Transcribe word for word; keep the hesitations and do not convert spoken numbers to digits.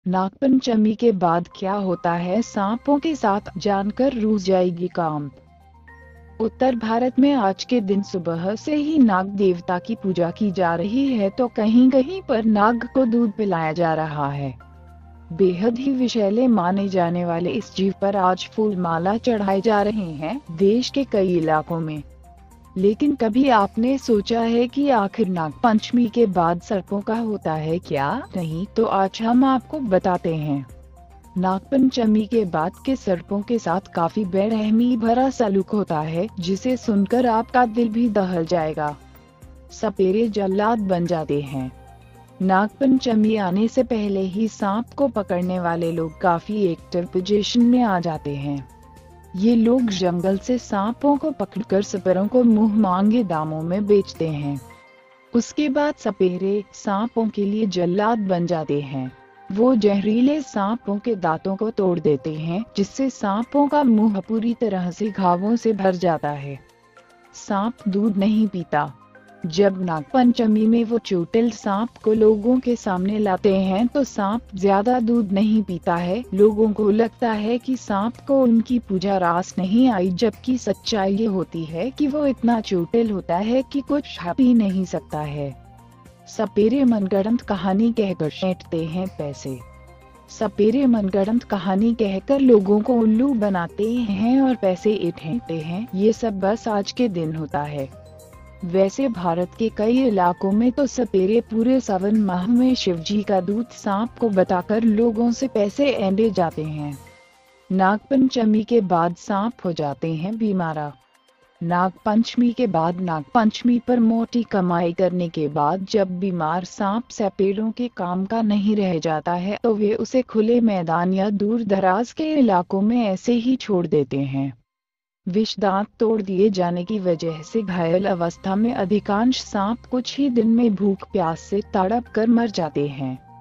नागपंचमी के बाद क्या होता है सांपों के साथ, जानकर रूठ जाएगी काम। उत्तर भारत में आज के दिन सुबह से ही नाग देवता की पूजा की जा रही है, तो कहीं कहीं पर नाग को दूध पिलाया जा रहा है। बेहद ही विषैले माने जाने वाले इस जीव पर आज फूल माला चढ़ाए जा रहे हैं देश के कई इलाकों में। लेकिन कभी आपने सोचा है कि आखिर नाग पंचमी के बाद सर्पों का होता है क्या? नहीं तो आज हम आपको बताते हैं। नागपंचमी के बाद के सर्पों के साथ काफी बेरहमी भरा सलूक होता है, जिसे सुनकर आपका दिल भी दहल जाएगा। सपेरे जल्लाद बन जाते हैं। नागपंचमी आने से पहले ही सांप को पकड़ने वाले लोग काफी एक्टिव पोजीशन में आ जाते हैं। ये लोग जंगल से सांपों को पकड़कर सपेरों को मुंह मांगे दामों में बेचते हैं। उसके बाद सपेरे सांपों के लिए जल्लाद बन जाते हैं। वो जहरीले सांपों के दांतों को तोड़ देते हैं, जिससे सांपों का मुंह पूरी तरह से घावों से भर जाता है। सांप दूध नहीं पीता। जब नागपंचमी में वो चोटिल सांप को लोगों के सामने लाते हैं तो सांप ज्यादा दूध नहीं पीता है। लोगों को लगता है कि सांप को उनकी पूजा रास नहीं आई, जबकि सच्चाई ये होती है कि वो इतना चोटिल होता है कि कुछ खा पी नहीं सकता है। सपेरे मनगढ़ंत कहानी कहकर छेंटते हैं पैसे। सपेरे मनगढ़ंत कहानी कहकर लोगों को उल्लू बनाते हैं और पैसे ऐंठते हैं। ये सब बस आज के दिन होता है। वैसे भारत के कई इलाकों में तो सपेरे पूरे सावन माह में शिवजी का दूध सांप को बताकर लोगों से पैसे ऐंठे जाते हैं। नागपंचमी के बाद सांप हो जाते हैं बीमारा। नागपंचमी के बाद नागपंचमी पर मोटी कमाई करने के बाद जब बीमार सांप सपेरों के काम का नहीं रह जाता है तो वे उसे खुले मैदान या दूर दराज के इलाकों में ऐसे ही छोड़ देते हैं। विष दांत तोड़ दिए जाने की वजह से घायल अवस्था में अधिकांश सांप कुछ ही दिन में भूख प्यास से तड़प कर मर जाते हैं।